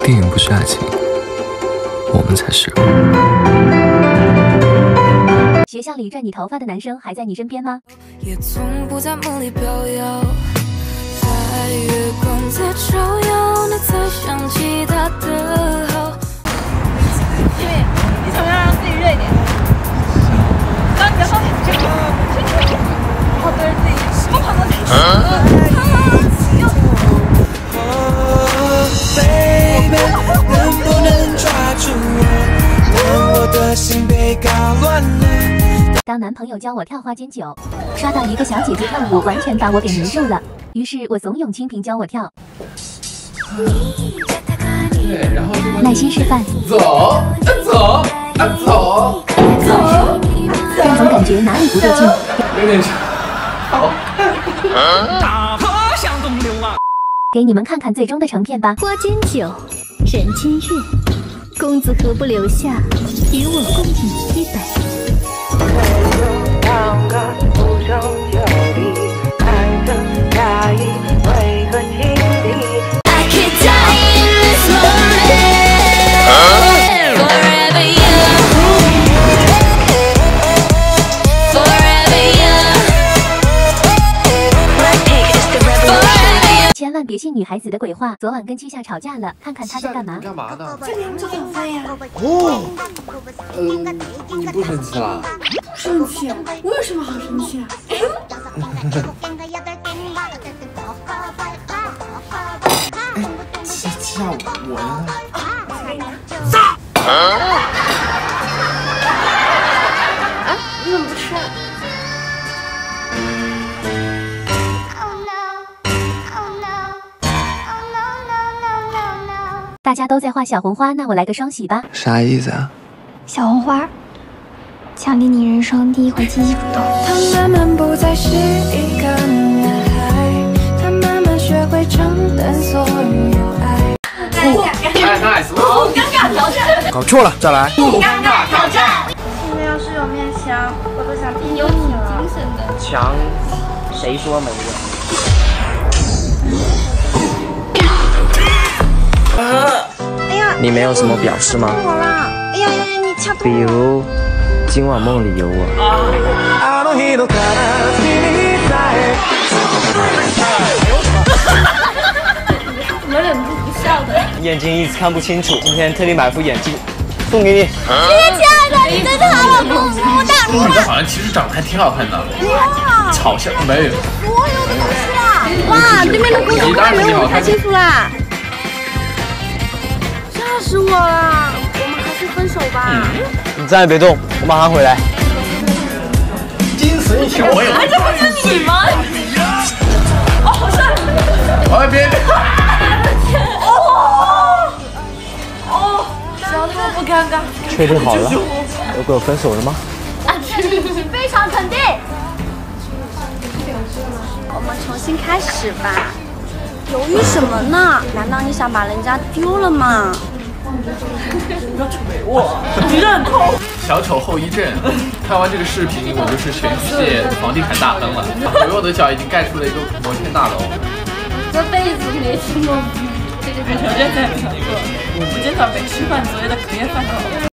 电影不是爱情，我们才是。 学校里拽你头发的男生还在你身边吗？ 也从不在梦里飘摇，在月光在照耀，你才想起他的好。 因为你想要让自己热一点，然后你然后对着自己疯狂的能不能抓住我，让我的心被搞乱了。 当男朋友教我跳花间酒，刷到一个小姐姐跳舞，完全把我给迷住了。于是我怂恿清平教我跳。 对，然后耐心示范。 走，走，走，走， 但总感觉哪里不对劲。 有点长，好看。 大河向东流啊！ 给你们看看最终的成片吧。 花间酒，人间月，公子何不留下，与我共饮一杯。 千万别信女孩子的鬼话。昨晚跟七夏吵架了，看看她在干嘛。 干嘛呢？ 在给我们做早饭呀。 哦，你不生气啦？ 不生气，我有什么好生气啊？ 七夏，我呢？ 你怎么不吃啊？ 大家都在画小红花，那我来个双喜吧。 啥意思啊？ 小红花，奖励你人生第一回积极主动。 他慢慢不再是一个男孩，他慢慢学会承担所有爱。 哎，nice！ 好尴尬挑战， 搞错了，再来。 尴尬挑战。现在要是有面香，我都想听有你精神的。 强，谁说没有？ 哎呀， 你没有什么表示吗？ 我啦！哎呀呀呀，你掐比如，今晚梦里有我。 怎么忍住不笑的？ 眼睛一直看不清楚，今天特地买副眼镜，送给你。 亲爱的，你真是好老公，么么哒！ 你这好像其实长得还挺好看的。 哇， 好像没有。 我有东西啦！哇，对面的公主快没我们开幸福啦！吓死我了！我们还是分手吧。 你站着别动，我马上回来。 精神小我有。 哎，这不是你吗？哦，好帅！ 哎，别！ 哦，小头不尴尬。 确定好了，要跟我分手了吗？ 非常肯定。我们重新开始吧。犹豫什么呢？难道你想把人家丢了吗？你认同？ 小丑后遗症。看完这个视频，我就是全世界房地产大亨了。我的脚已经盖出了一个摩天大楼。 这辈子没听过这个条件才不错，不介绍没吃饭作业的隔夜饭的。